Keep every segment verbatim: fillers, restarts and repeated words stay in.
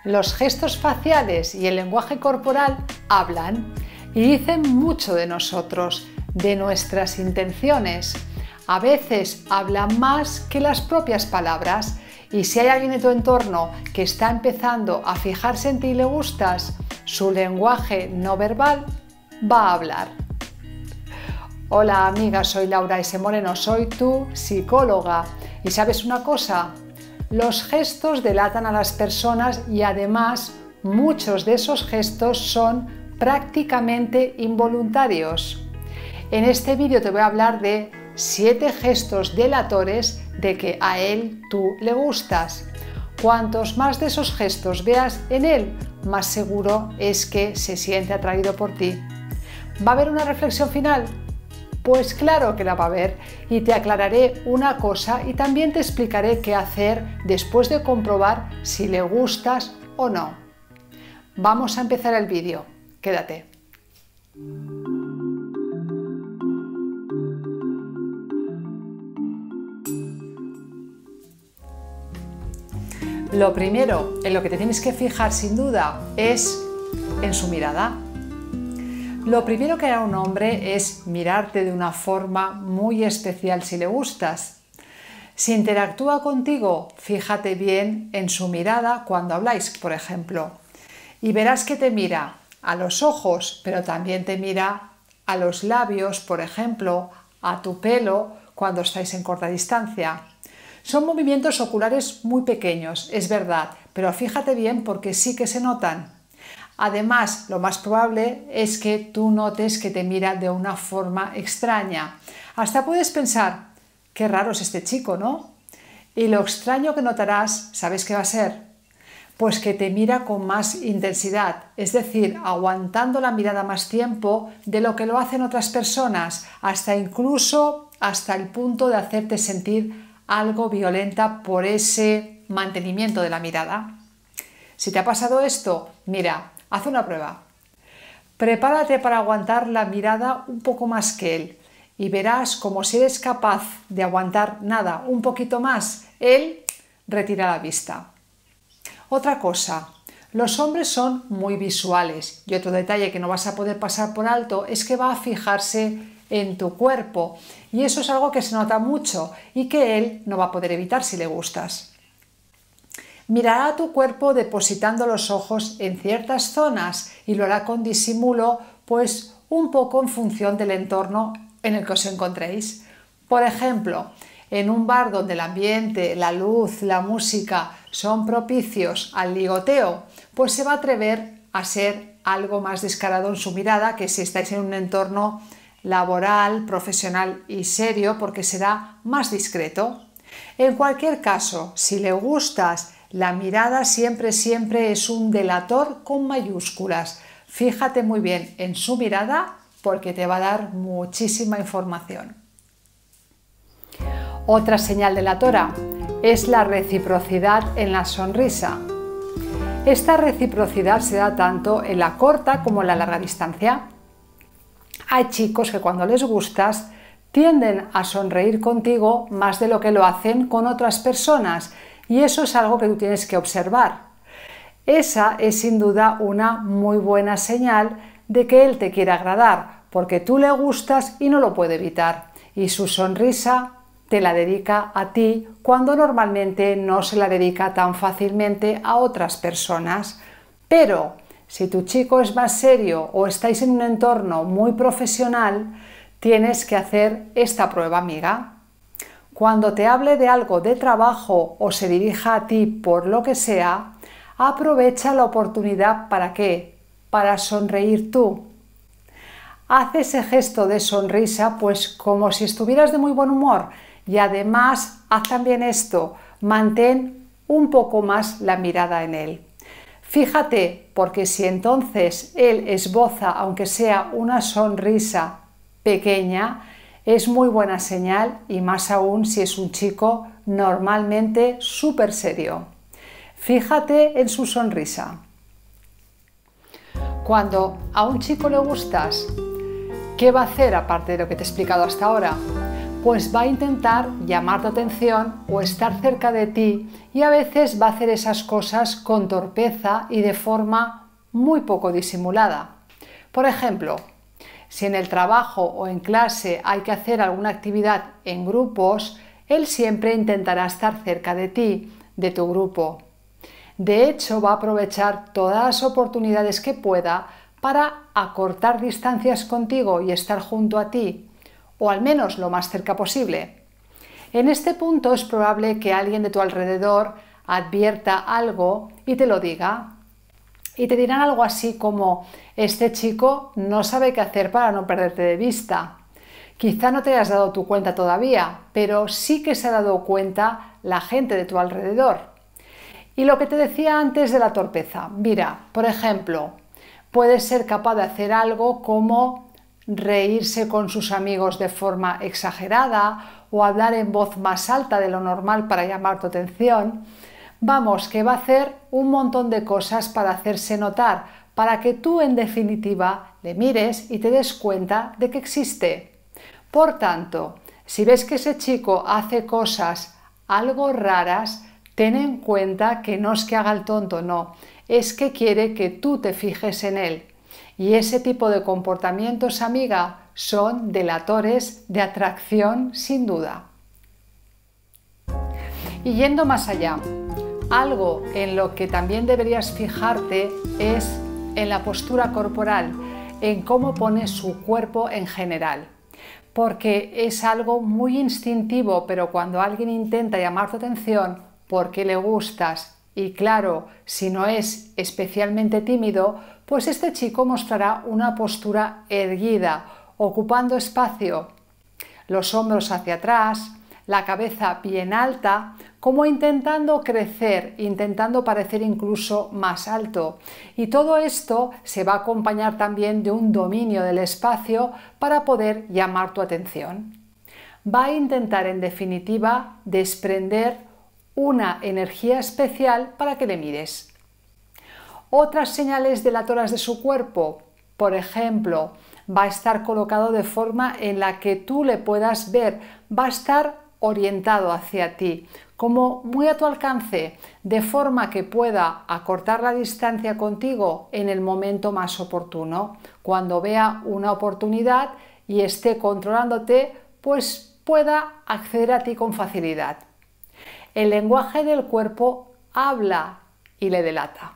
Los gestos faciales y el lenguaje corporal hablan y dicen mucho de nosotros, de nuestras intenciones. A veces hablan más que las propias palabras, y si hay alguien en tu entorno que está empezando a fijarse en ti y le gustas, su lenguaje no verbal va a hablar. Hola amiga, soy Laura S. Moreno, soy tu psicóloga. ¿Y sabes una cosa? Los gestos delatan a las personas y además muchos de esos gestos son prácticamente involuntarios. En este vídeo te voy a hablar de siete gestos delatores de que a él tú le gustas. Cuantos más de esos gestos veas en él, más seguro es que se siente atraído por ti. ¿Va a haber una reflexión final? Pues claro que la va a haber, y te aclararé una cosa y también te explicaré qué hacer después de comprobar si le gustas o no. Vamos a empezar el vídeo. Quédate. Lo primero en lo que te tienes que fijar sin duda es en su mirada. Lo primero que hará un hombre es mirarte de una forma muy especial si le gustas. Si interactúa contigo, fíjate bien en su mirada cuando habláis, por ejemplo, y verás que te mira a los ojos, pero también te mira a los labios, por ejemplo, a tu pelo cuando estáis en corta distancia. Son movimientos oculares muy pequeños, es verdad, pero fíjate bien porque sí que se notan. Además, lo más probable es que tú notes que te mira de una forma extraña. Hasta puedes pensar, qué raro es este chico, ¿no? Y lo extraño que notarás, ¿sabes qué va a ser? Pues que te mira con más intensidad, es decir, aguantando la mirada más tiempo de lo que lo hacen otras personas, hasta incluso hasta el punto de hacerte sentir algo violenta por ese mantenimiento de la mirada. Si te ha pasado esto, mira, haz una prueba. Prepárate para aguantar la mirada un poco más que él y verás como si eres capaz de aguantar nada, un poquito más, él retira la vista. Otra cosa, los hombres son muy visuales y otro detalle que no vas a poder pasar por alto es que va a fijarse en tu cuerpo y eso es algo que se nota mucho y que él no va a poder evitar si le gustas. Mirará tu cuerpo depositando los ojos en ciertas zonas y lo hará con disimulo, pues un poco en función del entorno en el que os encontréis. Por ejemplo, en un bar donde el ambiente, la luz, la música son propicios al ligoteo, pues se va a atrever a ser algo más descarado en su mirada que si estáis en un entorno laboral, profesional y serio, porque será más discreto. En cualquier caso, si le gustas, la mirada siempre, siempre es un delator con mayúsculas. Fíjate muy bien en su mirada porque te va a dar muchísima información. Otra señal delatora es la reciprocidad en la sonrisa. Esta reciprocidad se da tanto en la corta como en la larga distancia. Hay chicos que cuando les gustas tienden a sonreír contigo más de lo que lo hacen con otras personas y eso es algo que tú tienes que observar. Esa es sin duda una muy buena señal de que él te quiere agradar porque tú le gustas y no lo puede evitar y su sonrisa te la dedica a ti cuando normalmente no se la dedica tan fácilmente a otras personas. Pero si tu chico es más serio o estáis en un entorno muy profesional, tienes que hacer esta prueba, amiga. Cuando te hable de algo de trabajo o se dirija a ti por lo que sea, aprovecha la oportunidad ¿para qué? Para sonreír tú. Haz ese gesto de sonrisa pues como si estuvieras de muy buen humor y además haz también esto, mantén un poco más la mirada en él. Fíjate, porque si entonces él esboza, aunque sea una sonrisa pequeña, es muy buena señal y más aún si es un chico normalmente súper serio. Fíjate en su sonrisa. Cuando a un chico le gustas, ¿qué va a hacer aparte de lo que te he explicado hasta ahora? pues va a intentar llamar tu atención o estar cerca de ti y a veces va a hacer esas cosas con torpeza y de forma muy poco disimulada. Por ejemplo, si en el trabajo o en clase hay que hacer alguna actividad en grupos, él siempre intentará estar cerca de ti, de tu grupo. De hecho, va a aprovechar todas las oportunidades que pueda para acortar distancias contigo y estar junto a ti, o al menos lo más cerca posible. En este punto es probable que alguien de tu alrededor advierta algo y te lo diga. Y te dirán algo así como: este chico no sabe qué hacer para no perderte de vista. Quizá no te hayas dado tu cuenta todavía, pero sí que se ha dado cuenta la gente de tu alrededor. Y lo que te decía antes de la torpeza. Mira, por ejemplo, puede ser capaz de hacer algo como reírse con sus amigos de forma exagerada o hablar en voz más alta de lo normal para llamar tu atención. Vamos, que va a hacer un montón de cosas para hacerse notar, para que tú en definitiva le mires y te des cuenta de que existe. Por tanto, si ves que ese chico hace cosas algo raras, ten en cuenta que no es que haga el tonto, no, es que quiere que tú te fijes en él. Y ese tipo de comportamientos, amiga, son delatores de atracción sin duda. Y yendo más allá, algo en lo que también deberías fijarte es en la postura corporal, en cómo pone su cuerpo en general. Porque es algo muy instintivo, pero cuando alguien intenta llamar tu atención porque le gustas, y claro, si no es especialmente tímido, pues este chico mostrará una postura erguida, ocupando espacio, los hombros hacia atrás, la cabeza bien alta, como intentando crecer, intentando parecer incluso más alto. Y todo esto se va a acompañar también de un dominio del espacio para poder llamar tu atención. Va a intentar, en definitiva, desprender una energía especial para que le mires. Otras señales delatoras de su cuerpo, por ejemplo, va a estar colocado de forma en la que tú le puedas ver, va a estar orientado hacia ti, como muy a tu alcance, de forma que pueda acortar la distancia contigo en el momento más oportuno. Cuando vea una oportunidad y esté controlándote, pues pueda acceder a ti con facilidad. El lenguaje del cuerpo habla y le delata.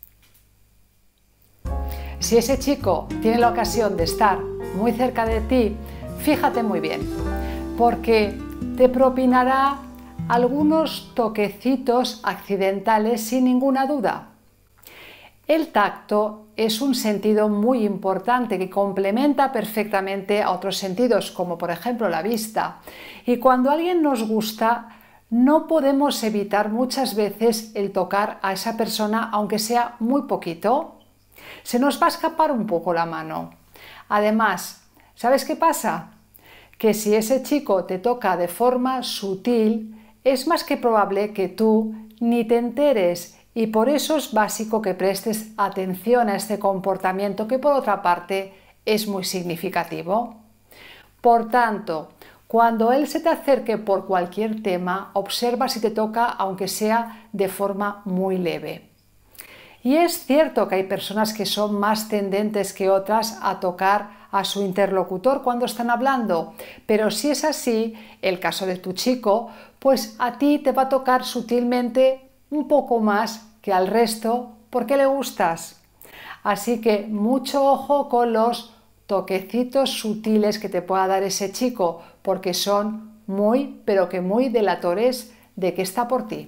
Si ese chico tiene la ocasión de estar muy cerca de ti, fíjate muy bien, porque te propinará algunos toquecitos accidentales sin ninguna duda. El tacto es un sentido muy importante que complementa perfectamente a otros sentidos, como por ejemplo la vista. Y cuando alguien nos gusta, no podemos evitar muchas veces el tocar a esa persona, aunque sea muy poquito. Se nos va a escapar un poco la mano. Además, ¿sabes qué pasa? Que si ese chico te toca de forma sutil, es más que probable que tú ni te enteres, y por eso es básico que prestes atención a este comportamiento que por otra parte es muy significativo. Por tanto, cuando él se te acerque por cualquier tema, observa si te toca aunque sea de forma muy leve. Y es cierto que hay personas que son más tendentes que otras a tocar a su interlocutor cuando están hablando, pero si es así, el caso de tu chico, pues a ti te va a tocar sutilmente un poco más que al resto porque le gustas. Así que mucho ojo con los toquecitos sutiles que te pueda dar ese chico, porque son muy, pero que muy delatores de que está por ti.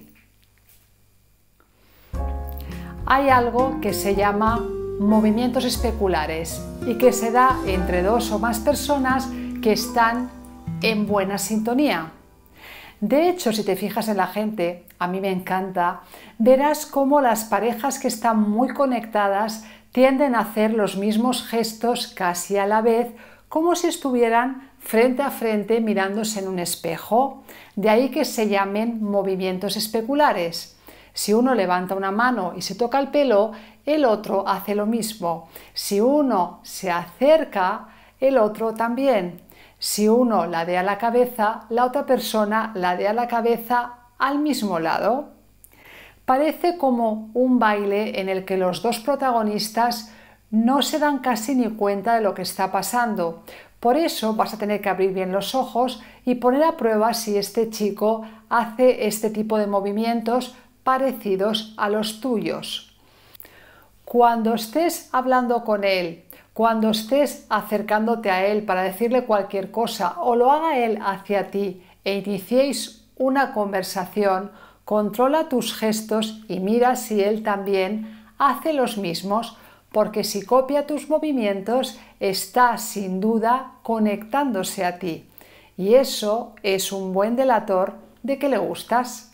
Hay algo que se llama movimientos especulares y que se da entre dos o más personas que están en buena sintonía. De hecho, si te fijas en la gente, a mí me encanta, verás cómo las parejas que están muy conectadas tienden a hacer los mismos gestos casi a la vez, como si estuvieran frente a frente mirándose en un espejo. De ahí que se llamen movimientos especulares. Si uno levanta una mano y se toca el pelo, el otro hace lo mismo. Si uno se acerca, el otro también. Si uno ladea la cabeza, la otra persona ladea la cabeza al mismo lado. Parece como un baile en el que los dos protagonistas no se dan casi ni cuenta de lo que está pasando. Por eso vas a tener que abrir bien los ojos y poner a prueba si este chico hace este tipo de movimientos parecidos a los tuyos. Cuando estés hablando con él, cuando estés acercándote a él para decirle cualquier cosa o lo haga él hacia ti e iniciéis una conversación, controla tus gestos y mira si él también hace los mismos, porque si copia tus movimientos está sin duda conectándose a ti y eso es un buen delator de que le gustas.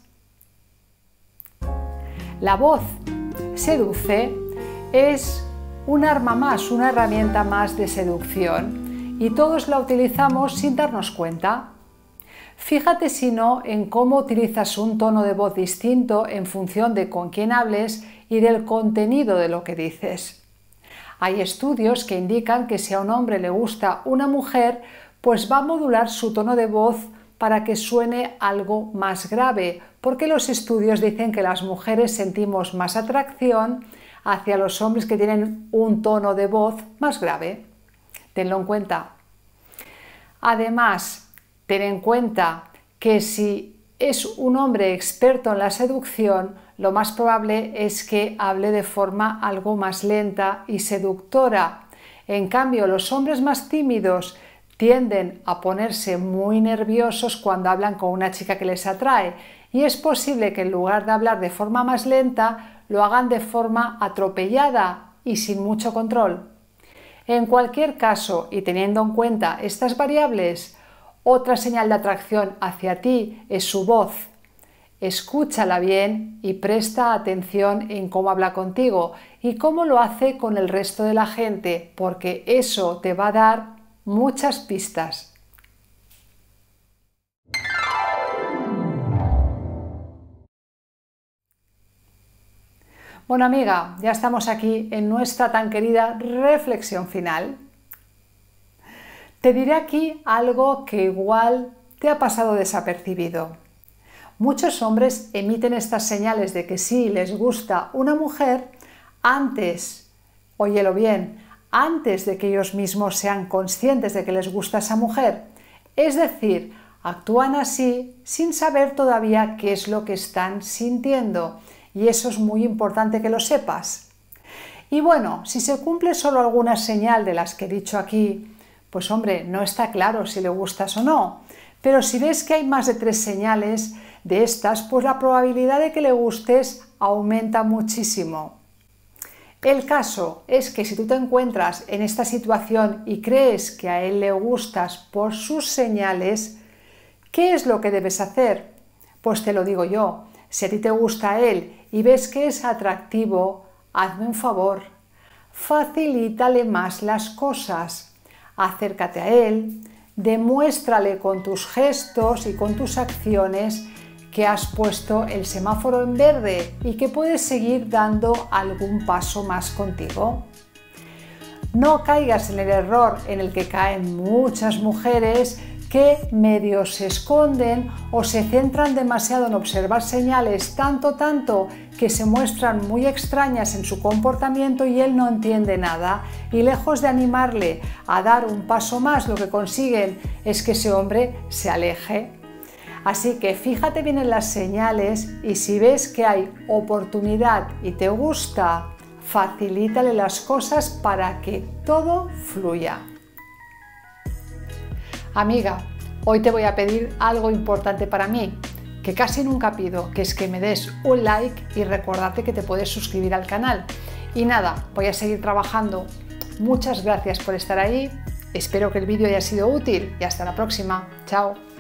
La voz seduce, es un arma más, una herramienta más de seducción y todos la utilizamos sin darnos cuenta. Fíjate si no en cómo utilizas un tono de voz distinto en función de con quién hables y del contenido de lo que dices. Hay estudios que indican que si a un hombre le gusta una mujer, pues va a modular su tono de voz para que suene algo más grave, porque los estudios dicen que las mujeres sentimos más atracción hacia los hombres que tienen un tono de voz más grave. Tenlo en cuenta. Además, ten en cuenta que si es un hombre experto en la seducción, lo más probable es que hable de forma algo más lenta y seductora. En cambio, los hombres más tímidos tienden a ponerse muy nerviosos cuando hablan con una chica que les atrae y es posible que en lugar de hablar de forma más lenta, lo hagan de forma atropellada y sin mucho control. En cualquier caso, y teniendo en cuenta estas variables, otra señal de atracción hacia ti es su voz. Escúchala bien y presta atención en cómo habla contigo y cómo lo hace con el resto de la gente, porque eso te va a dar muchas pistas. Bueno, amiga, ya estamos aquí en nuestra tan querida reflexión final. Te diré aquí algo que igual te ha pasado desapercibido. Muchos hombres emiten estas señales de que sí les gusta una mujer antes, óyelo bien, antes de que ellos mismos sean conscientes de que les gusta esa mujer. Es decir, actúan así sin saber todavía qué es lo que están sintiendo y eso es muy importante que lo sepas. Y bueno, si se cumple solo alguna señal de las que he dicho aquí, pues hombre, no está claro si le gustas o no. Pero si ves que hay más de tres señales de estas, pues la probabilidad de que le gustes aumenta muchísimo. El caso es que si tú te encuentras en esta situación y crees que a él le gustas por sus señales, ¿qué es lo que debes hacer? Pues te lo digo yo, si a ti te gusta él y ves que es atractivo, hazme un favor, facilítale más las cosas, acércate a él, demuéstrale con tus gestos y con tus acciones que has puesto el semáforo en verde y que puedes seguir dando algún paso más contigo. No caigas en el error en el que caen muchas mujeres que medio se esconden o se centran demasiado en observar señales tanto tanto que se muestran muy extrañas en su comportamiento y él no entiende nada y lejos de animarle a dar un paso más, lo que consiguen es que ese hombre se aleje. Así que fíjate bien en las señales y si ves que hay oportunidad y te gusta, facilítale las cosas para que todo fluya. Amiga, hoy te voy a pedir algo importante para mí, que casi nunca pido, que es que me des un like y recordarte que te puedes suscribir al canal. Y nada, voy a seguir trabajando. Muchas gracias por estar ahí, espero que el vídeo haya sido útil y hasta la próxima. Chao.